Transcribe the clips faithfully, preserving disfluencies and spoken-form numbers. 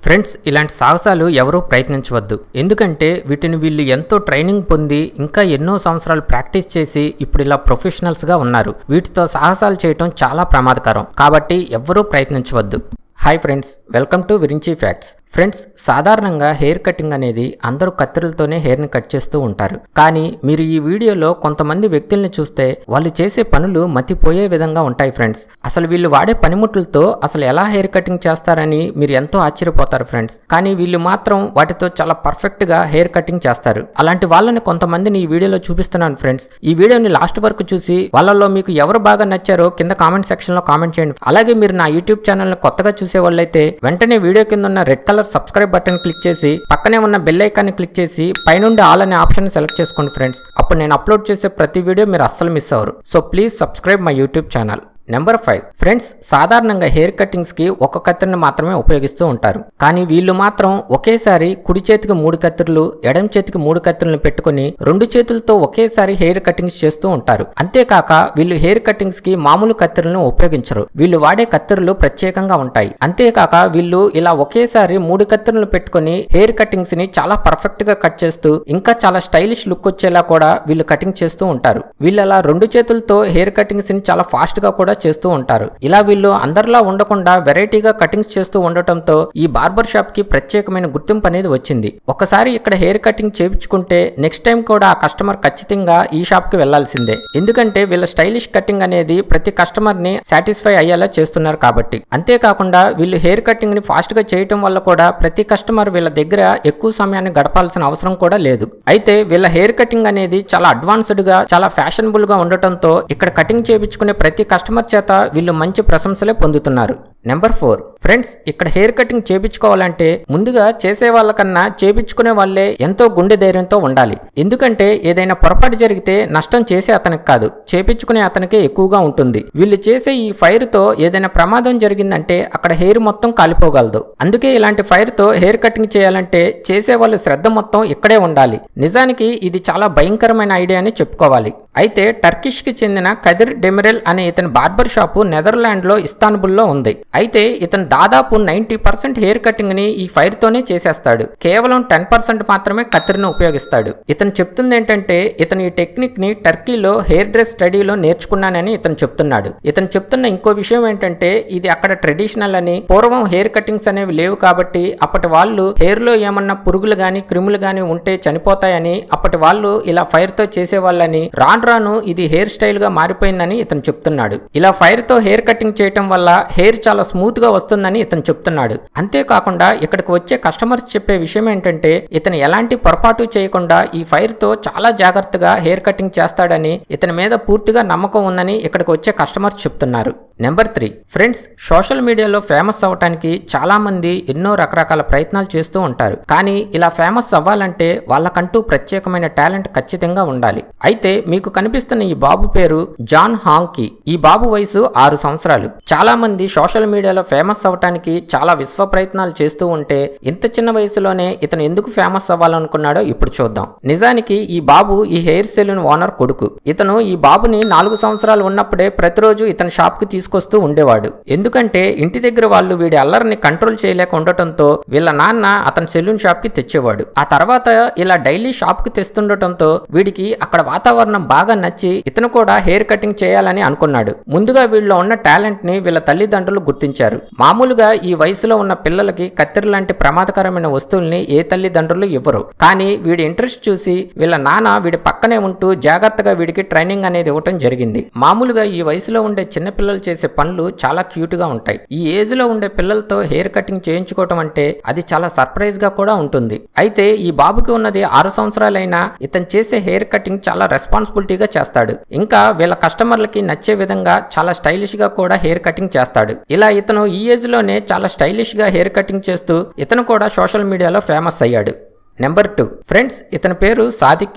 Friends ఇలాంటి సాహసాలు ఎవరూ ప్రయత్నించవద్దు. ఎందుకంటే వీటిని వీళ్ళు ఎంతో ట్రైనింగ్ పొంది ఇంకా ఎన్నో సంవత్సరాలు ప్రాక్టీస్ చేసి ఇప్పుడు ఇలా ప్రొఫెషనల్స్ గా ఉన్నారు. వీటితో సాహసాలు చేయటం చాలా ప్రమాదకరం. కాబట్టి ఎవ్వరూ ప్రయత్నించవద్దు. Hi friends, welcome to Virinchi facts. Friends, సాధారణంగా హెయిర్ కటింగ్ అనేది అందరూ కత్తిరలతోనే హెయిర్ ని కట్ చేస్తూ ఉంటారు. కానీ మీరు ఈ వీడియోలో కొంతమంది వ్యక్తుల్ని చూస్తే వాళ్ళు చేసే పనులు మతిపోయే విధంగా ఉంటాయి. ఫ్రెండ్స్, అసలు వీళ్ళు వాడే పనిముట్లతో అసలు ఎలా హెయిర్ కటింగ్ చేస్తారని మీరు ఎంతో ఆశ్చర్యపోతారు ఫ్రెండ్స్. కానీ వీళ్ళు మాత్రం వాటితో చాలా పర్ఫెక్ట్ గా హెయిర్ కటింగ్ చేస్తారు. అలాంటి వాళ్ళని కొంతమందిని ఈ వీడియోలో చూపిస్తున్నాను ఫ్రెండ్స్. ఈ వీడియోని లాస్ట్ వరకు చూసి వాళ్ళలో మీకు ఎవరు బాగా నచ్చారో కింద కామెంట్ సెక్షన్ లో కామెంట్ చేయండి. అలాగే మీరు నా యూట్యూబ్ ఛానల్ ని కొత్తగా చూసే వాళ్ళైతే వెంటనే వీడియో కింద ఉన్న red colour subscribe button click చేసి పక్కనే ఉన్న బెల్ ఐకాన్ ని క్లిక్ చేసి పైనుండి ఆల్ అనే ఆప్షన్ సెలెక్ట్ చేసుకోండి ఫ్రెండ్స్. అప్పుడు నేను అప్లోడ్ చేసే ప్రతి వీడియో మీరు అస్సలు మిస్ అవ్వరు. So please subscribe my YouTube channel. Number five. Friends, సాధారణంగా హెయిర్ కటింగ్స్ కి ఒక కత్తిరిని మాత్రమే ఉపయోగిస్తూ ఉంటారు. కానీ వీళ్ళు మాత్రం ఒకేసారి కుడి చేతికి మూడు కత్తిరలు, ఎడమ చేతికి మూడు కత్తిరలను పెట్టుకుని రెండు చేతులతో ఒకేసారి హెయిర్ కటింగ్స్ చేస్తూ ఉంటారు. అంతేకాక వీళ్ళు హెయిర్ కటింగ్స్ కి మామూలు కత్తిరలను ఉపయోగించరు. వీళ్ళు వాడే కత్తిరలు ప్రత్యేకంగా ఉంటాయి. అంతేకాక వీళ్ళు ఇలా ఒకేసారి మూడు కత్తిరలను పెట్టుకుని హెయిర్ కటింగ్స్ ని చాలా పర్ఫెక్ట్ గా కట్ చేస్తూ ఇంకా చాలా స్టైలిష్ లుక్ వచ్చేలా కూడా వీళ్ళు కటింగ్ చేస్తూ ఉంటారు. వీళ్ళు అలా రెండు చేతులతో హెయిర్ కటింగ్స్ ని చాలా ఫాస్ట్ గా కూడా చేస్తూ ఉంటారు. ఇలా వీళ్ళు అందరిలా ఉండకుండా వెరైటీగా కటింగ్స్ చేస్తూ ఉండటంతో ఈ బార్బర్ షాప్ కి ప్రత్యేకమైన గుర్తింపు అనేది వచ్చింది. ఒకసారి ఇక్కడ హెయిర్ కటింగ్ చేయించుకుంటే నెక్స్ట్ టైం కూడా ఆ కస్టమర్ ఖచ్చితంగా ఈ షాప్ కి వెళ్లాల్సిందే. ఎందుకంటే వీళ్ళ స్టైలిష్ కటింగ్ అనేది ప్రతి కస్టమర్ ని సాటిస్ఫై అయ్యేలా చేస్తున్నారు కాబట్టి. అంతేకాకుండా వీళ్ళు హెయిర్ కటింగ్ ని ఫాస్ట్ గా చేయటం వల్ల కూడా ప్రతి కస్టమర్ వీళ్ళ దగ్గర ఎక్కువ సమయాన్ని గడపాల్సిన అవసరం కూడా లేదు. అయితే వీళ్ళ హెయిర్ కటింగ్ అనేది చాలా అడ్వాన్స్డ్ గా చాలా ఫ్యాషనబుల్ గా ఉండటంతో ఇక్కడ కటింగ్ చేయించుకునే ప్రతి కస్టమర్ చేత వీళ్ళు మంచి ప్రశంసలే పొందుతున్నారు. Number four. ఫ్రెండ్స్, ఇక్కడ హెయిర్ కటింగ్ చేపించుకోవాలంటే ముందుగా చేసే వాళ్ళకన్నా చేపించుకునే వాళ్ళే ఎంతో గుండె ధైర్యంతో ఉండాలి. ఎందుకంటే ఏదైనా పొరపాటు జరిగితే నష్టం చేసే అతనికి కాదు, చేపించుకునే అతనికే ఎక్కువగా ఉంటుంది. వీళ్ళు చేసే ఈ ఫైర్ తో ఏదైనా ప్రమాదం జరిగిందంటే అక్కడ హెయిర్ మొత్తం కాలిపోగలదు. అందుకే ఇలాంటి ఫైర్ తో హెయిర్ కటింగ్ చేయాలంటే చేసే వాళ్ళు శ్రద్ధ మొత్తం ఇక్కడే ఉండాలి. నిజానికి ఇది చాలా భయంకరమైన ఐడియా అని చెప్పుకోవాలి. అయితే టర్కిష్ కి చెందిన కదిర్ డెమిరెల్ అనే ఇతని బార్బర్ షాపు నెదర్లాండ్ లో ఇస్తాన్బుల్ లో ఉంది. అయితే ఇతను దాదాపు నైన్టీ పర్సెంట్ హెయిర్ కటింగ్ ని ఈ ఫైర్ తోనే చేసేస్తాడు. కేవలం టెన్ పర్సెంట్ మాత్రమే కత్తిరిని ఉపయోగిస్తాడు. ఇతను చెప్తుంది ఏంటంటే ఇతను ఈ టెక్నిక్ ని టర్కీలో హెయిర్ డ్రెస్ స్టడీలో నేర్చుకున్నానని ఇతను చెప్తున్నాడు. ఇతను చెప్తున్న ఇంకో విషయం ఏంటంటే ఇది అక్కడ ట్రెడిషనల్ అని, పూర్వం హెయిర్ కటింగ్స్ అనేవి లేవు కాబట్టి అప్పటి వాళ్ళు హెయిర్ లో ఏమన్నా పురుగులు గాని క్రిములు గాని ఉంటే చనిపోతాయని అప్పటి వాళ్ళు ఇలా ఫైర్ తో చేసేవాళ్ళని, రాను రాను ఇది హెయిర్ స్టైల్ గా మారిపోయిందని ఇతను చెప్తున్నాడు. ఇలా ఫైర్ తో హెయిర్ కటింగ్ చేయటం వల్ల హెయిర్ చాలా స్మూత్ గా వస్తుందని ఇతను చెప్తున్నాడు. అంతేకాకుండా ఇక్కడికి వచ్చే కస్టమర్స్ చెప్పే విషయం ఏంటంటే ఇతను ఎలాంటి పొరపాటు చేయకుండా ఈ ఫైర్ తో చాలా జాగ్రత్తగా హెయిర్ కటింగ్ చేస్తాడని, ఇతని మీద పూర్తిగా నమ్మకం ఉందని ఇక్కడికి వచ్చే కస్టమర్స్ చెప్తున్నారు. Number three. ఫ్రెండ్స్, సోషల్ మీడియాలో ఫేమస్ అవ్వటానికి చాలా మంది ఎన్నో రకరకాల ప్రయత్నాలు చేస్తూ ఉంటారు. కానీ ఇలా ఫేమస్ అవ్వాలంటే వాళ్ళకంటూ ప్రత్యేకమైన టాలెంట్ ఖచ్చితంగా ఉండాలి. అయితే మీకు కనిపిస్తున్న ఈ బాబు పేరు జాన్ హాంకీ. ఈ బాబు వయసు ఆరు సంవత్సరాలు. చాలా మంది సోషల్ మీడియాలో ఫేమస్ అవ్వటానికి చాలా విశ్వ ప్రయత్నాలు చేస్తూ ఉంటే ఇంత చిన్న వయసులోనే ఇతను ఎందుకు ఫేమస్ అవ్వాలనుకున్నాడో ఇప్పుడు చూద్దాం. నిజానికి ఈ బాబు ఈ హెయిర్ సెలూన్ ఓనర్ కొడుకు. ఇతను ఈ బాబుని నాలుగు సంవత్సరాలు ఉన్నప్పుడే ప్రతిరోజు ఇతని షాప్ కి తీసుకొస్తూ ఉండేవాడు. ఎందుకంటే ఇంటి దగ్గర వాళ్ళు వీడి అల్లరిని కంట్రోల్ చేయలేక ఉండటంతో వీళ్ళ నాన్న అతని సెలూన్ షాప్ కి తెచ్చేవాడు. ఆ తర్వాత ఇలా డైలీ షాప్ కి తెస్తుండటంతో వీడికి అక్కడ వాతావరణం బాగా నచ్చి ఇతను కూడా హెయిర్ కటింగ్ చేయాలని అనుకున్నాడు. ముందుగా వీళ్ళలో ఉన్న టాలెంట్ ని వీళ్ళ తల్లిదండ్రులు గుర్తించారు. మామూలుగా ఈ వయసులో ఉన్న పిల్లలకి కత్తిరి లాంటి ప్రమాదకరమైన వస్తువుల్ని ఏ తల్లిదండ్రులు ఇవ్వరు. కానీ వీడి ఇంట్రెస్ట్ చూసి వీళ్ళ నాన్న వీడి పక్కనే ఉంటూ జాగ్రత్తగా వీడికి ట్రైనింగ్ అనేది ఇవ్వటం జరిగింది. మామూలుగా ఈ వయసులో ఉండే చిన్న పిల్లలు చేసే పనులు చాలా క్యూట్ గా ఉంటాయి. ఈ ఏజ్ లో ఉండే పిల్లలతో హెయిర్ కటింగ్ చేయించుకోవటం అంటే అది చాలా సర్ప్రైజ్ గా కూడా ఉంటుంది. అయితే ఈ బాబుకి ఉన్నది ఆరు సంవత్సరాలైనా ఇతను చేసే హెయిర్ కటింగ్ చాలా రెస్పాన్సిబిలిటీగా చేస్తాడు. ఇంకా వీళ్ళ కస్టమర్లకి నచ్చే విధంగా చాలా స్టైలిష్ గా కూడా హెయిర్ కటింగ్ చేస్తాడు. ఇలా ఇతను ఈ ఏజ్ లోనే చాలా స్టైలిష్ గా హెయిర్ కటింగ్ చేస్తూ ఇతను కూడా సోషల్ మీడియాలో ఫేమస్ అయ్యాడు. Number two. ఫ్రెండ్స్, ఇతని పేరు సాదిక్ అలీ.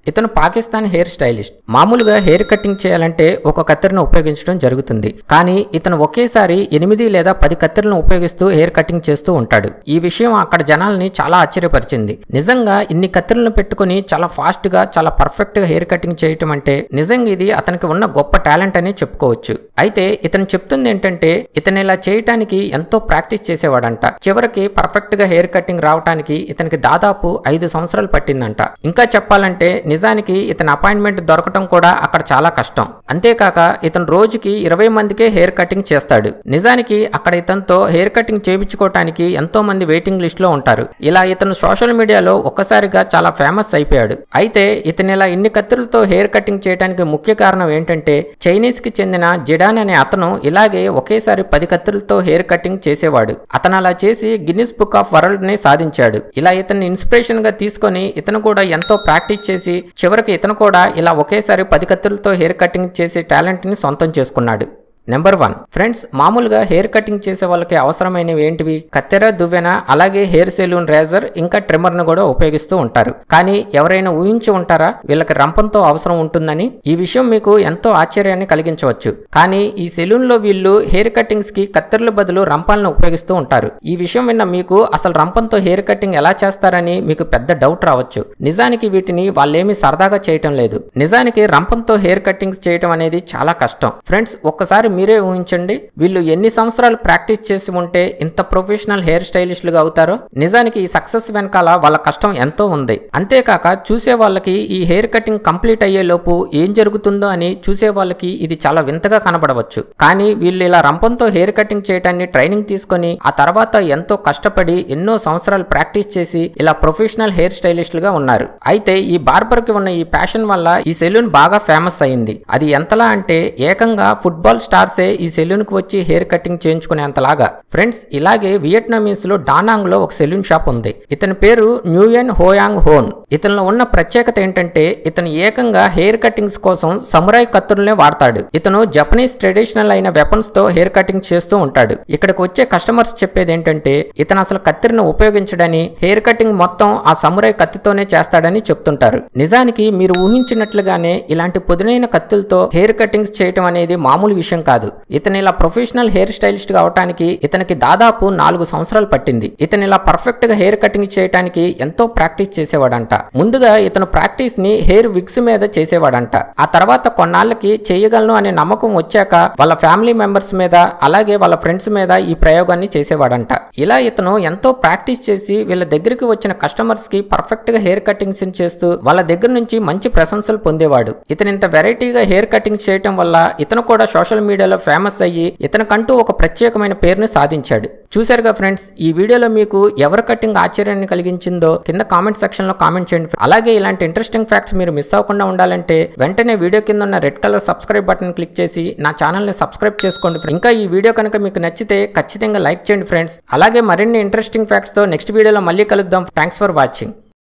ఇతను పాకిస్తాన్ హెయిర్ స్టైలిస్ట్. మామూలుగా హెయిర్ కటింగ్ చేయాలంటే ఒక కత్తెరను ఉపయోగించడం జరుగుతుంది. కానీ ఇతను ఒకేసారి ఎనిమిది లేదా పది కత్తెరలను ఉపయోగిస్తూ హెయిర్ కటింగ్ చేస్తూ ఉంటాడు. ఈ విషయం అక్కడ జనాల్ని చాలా ఆశ్చర్యపరిచింది. నిజంగా ఇన్ని కత్తెరలను పెట్టుకుని చాలా ఫాస్ట్ గా చాలా పర్ఫెక్ట్ గా హెయిర్ కటింగ్ చేయటం అంటే నిజంగా ఇది అతనికి ఉన్న గొప్ప టాలెంట్ అని చెప్పుకోవచ్చు. అయితే ఇతను చెప్తుంది ఏంటంటే ఇతను ఇలా చేయటానికి ఎంతో ప్రాక్టీస్ చేసేవాడంట. చివరికి పర్ఫెక్ట్ గా హెయిర్ కటింగ్ రావడానికి ఇతనికి దాదాపు ఐదు సంవత్సరాలు పట్టిందంట. ఇంకా చెప్పాలంటే నిజానికి ఇతని అపాయింట్మెంట్ దొరకటం కూడా అక్కడ చాలా కష్టం. అంతేకాక ఇతను రోజుకి ఇరవై మందికే హెయిర్ కటింగ్ చేస్తాడు. నిజానికి అక్కడ ఇతనితో హెయిర్ కటింగ్ చేయించుకోవటానికి ఎంతో మంది వెయిటింగ్ లిస్ట్ లో ఉంటారు. ఇలా ఇతను సోషల్ మీడియాలో ఒక్కసారిగా చాలా ఫేమస్ అయిపోయాడు. అయితే ఇతను ఇలా ఇన్ని కత్తులతో హెయిర్ కటింగ్ చేయడానికి ముఖ్య కారణం ఏంటంటే చైనీస్ కి చెందిన జిడాన్ అనే అతను ఇలాగే ఒకేసారి పది కత్తులతో హెయిర్ కటింగ్ చేసేవాడు. అతను అలా చేసి గిన్నిస్ బుక్ ఆఫ్ వరల్డ్ ని సాధించాడు. ఇలా ఇతన్ని ఇన్స్పిరేషన్ గా తీసుకొని ఇతను కూడా ఎంతో ప్రాక్టీస్ చేసి చివరికి ఇతను కూడా ఇలా ఒకేసారి పది కత్తులతో హెయిర్ కటింగ్ చేసే టాలెంట్ ని సొంతం చేసుకున్నాడు. నెంబర్ వన్ ఫ్రెండ్స్, మామూలుగా హెయిర్ కటింగ్ చేసే వాళ్ళకి అవసరమైనవి ఏంటివి? కత్తెర, దువ్వెన, అలాగే హెయిర్ సెలూన్ రేజర్, ఇంకా ట్రిమ్మర్ ను కూడా ఉపయోగిస్తూ ఉంటారు. కానీ ఎవరైనా ఊహించి ఉంటారా వీళ్ళకి రంపంతో అవసరం ఉంటుందని? ఈ విషయం మీకు ఎంతో ఆశ్చర్యాన్ని కలిగించవచ్చు. కానీ ఈ సెలూన్ లో వీళ్ళు హెయిర్ కటింగ్స్ కి కత్తెరల బదులు రంపాలను ఉపయోగిస్తూ ఉంటారు. ఈ విషయం విన్న మీకు అసలు రంపంతో హెయిర్ కటింగ్ ఎలా చేస్తారని మీకు పెద్ద డౌట్ రావచ్చు. నిజానికి వీటిని వాళ్ళేమీ సరదాగా చేయటం లేదు. నిజానికి రంపంతో హెయిర్ కటింగ్స్ చేయటం అనేది చాలా కష్టం. ఫ్రెండ్స్, ఒక్కసారి మీరే ఊహించండి, వీళ్ళు ఎన్ని సంవత్సరాలు ప్రాక్టీస్ చేసి ఉంటే ఇంత ప్రొఫెషనల్ హెయిర్ స్టైలిస్టులుగా అవుతారో. నిజానికి ఈ సక్సెస్ వెనకాల వాళ్ళ కష్టం ఎంతో ఉంది. అంతేకాక చూసే వాళ్ళకి ఈ హెయిర్ కటింగ్ కంప్లీట్ అయ్యే లోపు ఏం జరుగుతుందో అని చూసే వాళ్ళకి ఇది చాలా వింతగా కనబడవచ్చు. కానీ వీళ్ళు ఇలా రంపంతో హెయిర్ కటింగ్ చేయటాన్ని ట్రైనింగ్ తీసుకొని ఆ తర్వాత ఎంతో కష్టపడి ఎన్నో సంవత్సరాలు ప్రాక్టీస్ చేసి ఇలా ప్రొఫెషనల్ హెయిర్ స్టైలిస్టులుగా ఉన్నారు. అయితే ఈ బార్బర్ కి ఉన్న ఈ ప్యాషన్ వల్ల ఈ సెలూన్ బాగా ఫేమస్ అయింది. అది ఎంతలా అంటే ఏకంగా ఫుట్బాల్ స్టార్ ఈ సెలూన్ కు వచ్చి హెయిర్ కటింగ్ చేయించుకునేంతలాగా. ఫ్రెండ్స్, ఇలాగే వియట్నామీస్ లో డానాంగ్ లో ఒక సెలూన్ షాప్ ఉంది. ఇతని పేరు న్యూయన్ హోయాంగ్ హోన్. ఇతనిలో ఉన్న ప్రత్యేకత ఏంటంటే ఇతను ఏకంగా హెయిర్ కటింగ్స్ కోసం సమురాయ్ కత్తులనే వాడతాడు. ఇతను జపనీస్ ట్రెడిషనల్ అయిన వెపన్స్ తో హెయిర్ కటింగ్ చేస్తూ ఉంటాడు. ఇక్కడికి వచ్చే కస్టమర్స్ చెప్పేది ఏంటంటే ఇతను అసలు కత్తిరిని ఉపయోగించడని, హెయిర్ కటింగ్ మొత్తం ఆ సమురాయ్ కత్తితోనే చేస్తాడని చెప్తుంటారు. నిజానికి మీరు ఊహించినట్లుగానే ఇలాంటి పొదునైన కత్తులతో హెయిర్ కటింగ్స్ చేయటం అనేది మామూలు విషయం కాదు. ఇతను ఇలా ప్రొఫెషనల్ హెయిర్ స్టైలిస్ట్ గా అవటానికి ఇతనికి దాదాపు నాలుగు సంవత్సరాలు పట్టింది. ఇతను ఇలా పర్ఫెక్ట్ గా హెయిర్ కటింగ్ చేయడానికి ఎంతో ప్రాక్టీస్ చేసేవాడంట. ముందుగా ఇతను ప్రాక్టీస్ ని హెయిర్ విగ్స్ మీద చేసేవాడంట. ఆ తర్వాత కొన్నాళ్ళకి చేయగలను అనే నమ్మకం వచ్చాక వాళ్ళ ఫ్యామిలీ మెంబర్స్ మీద, అలాగే వాళ్ళ ఫ్రెండ్స్ మీద ఈ ప్రయోగాన్ని చేసేవాడంట. ఇలా ఇతను ఎంతో ప్రాక్టీస్ చేసి వీళ్ళ దగ్గరికి వచ్చిన కస్టమర్స్ కి పర్ఫెక్ట్ గా హెయిర్ కటింగ్స్ చేస్తూ వాళ్ళ దగ్గర నుంచి మంచి ప్రశంసలు పొందేవాడు. ఇతను ఇంత వెరైటీగా హెయిర్ కటింగ్ చేయటం వల్ల ఇతను కూడా సోషల్ మీడియాలో ఫేమస్ అయ్యి ఇతనికంటూ ఒక ప్రత్యేకమైన పేరుని సాధించాడు. చూశారుగా ఫ్రెండ్స్, ఈ వీడియోలో మీకు ఎవరి కటింగ్ ఆశ్చర్యాన్ని కలిగించిందో కింద కామెంట్ సెక్షన్ లో కామెంట్ చేయండి. అలాగే ఇలాంటి ఇంట్రెస్టింగ్ ఫ్యాక్ట్స్ మీరు మిస్ అవ్వకుండా ఉండాలంటే వెంటనే వీడియో కింద ఉన్న red colour subscribe button click చేసి నా ఛానల్ ని సబ్స్క్రైబ్ చేసుకోండి. ఇంకా ఈ వీడియో కనుక మీకు నచ్చితే ఖచ్చితంగా లైక్ చేయండి ఫ్రెండ్స్. అలాగే మరిన్ని ఇంట్రెస్టింగ్ ఫ్యాక్ట్స్ తో నెక్స్ట్ వీడియోలో మళ్ళీ కలుద్దాం. Thanks for watching.